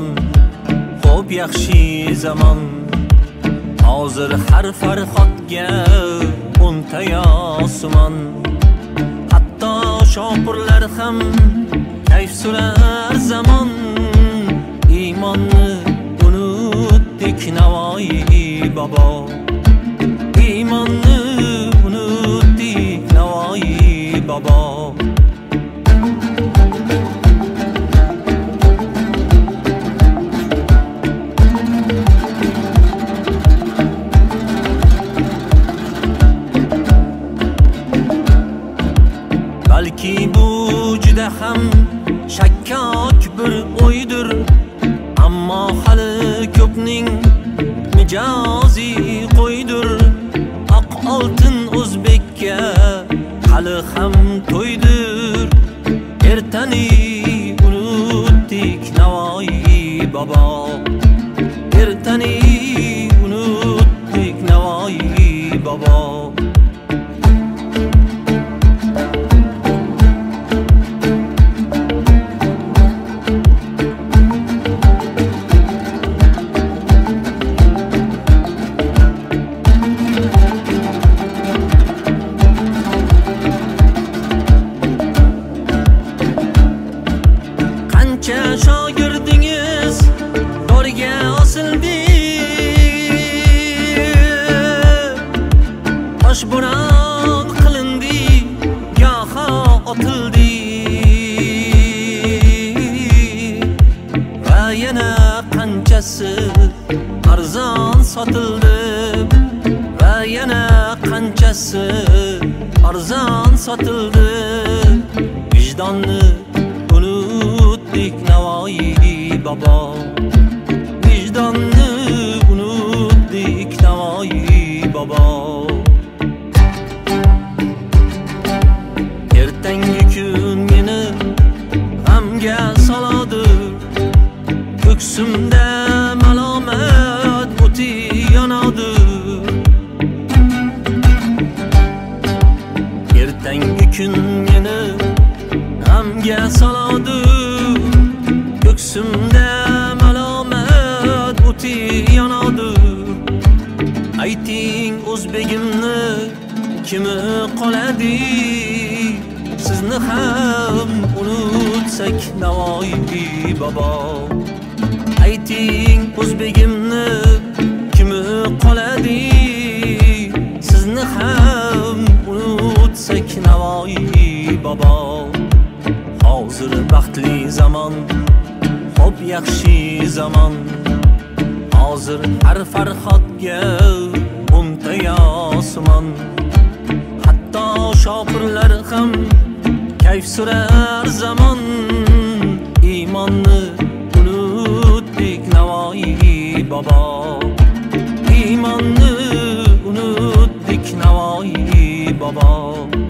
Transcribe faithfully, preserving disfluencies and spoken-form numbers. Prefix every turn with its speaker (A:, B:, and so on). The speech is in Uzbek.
A: zamon, xo'p yaxshi zamon. Hozir har farhodga o'nta yosimon. Hatto shopirlar ham kayf surar zamon. Iymonni unutdik Navoiy bobo. Iymonni unutdik Navoiy bobo. Balki bu juda ham shakkok bir o'ydir, ammo hali ko'pning mijozi qo'ydir. Oq oltin o'zbekka hali ham to'ydir. Ertani unutdik Navoiy bobo. Ertani unutdik Navoiy bobo. Qancha shogirdingiz dorga osildi, toshbo'ron qilindi, goho otildi. Va yana qanchasi arzon sotildi, va yana qanchasi arzon sotildi. Vijdonni unutdik Navoiy bobo. Vijdonni unutdik Navoiy bobo. Ertangi kun meni g'amga soladi, ko'ksimda malomat o'ti yonadi. Ertangi kun meni g'amga soladi, ko'ksimda malomat o'ti yonadi. Ayting o'zbegimni kimi qoladi, sizni ham unutsak Navoiy bobo. Ayting o'zbegimni kimi qoladi, sizni ham unutsak Navoiy bobo. Hozir baxtli zamon, xo'p yaxshi zamon. Hozir har farhodga o'nta yosimon. Hatto shopirlar ham kayf surar zamon. Iymonni unutdik Navoiy bobo. Iymonni unutdik Navoiy bobo.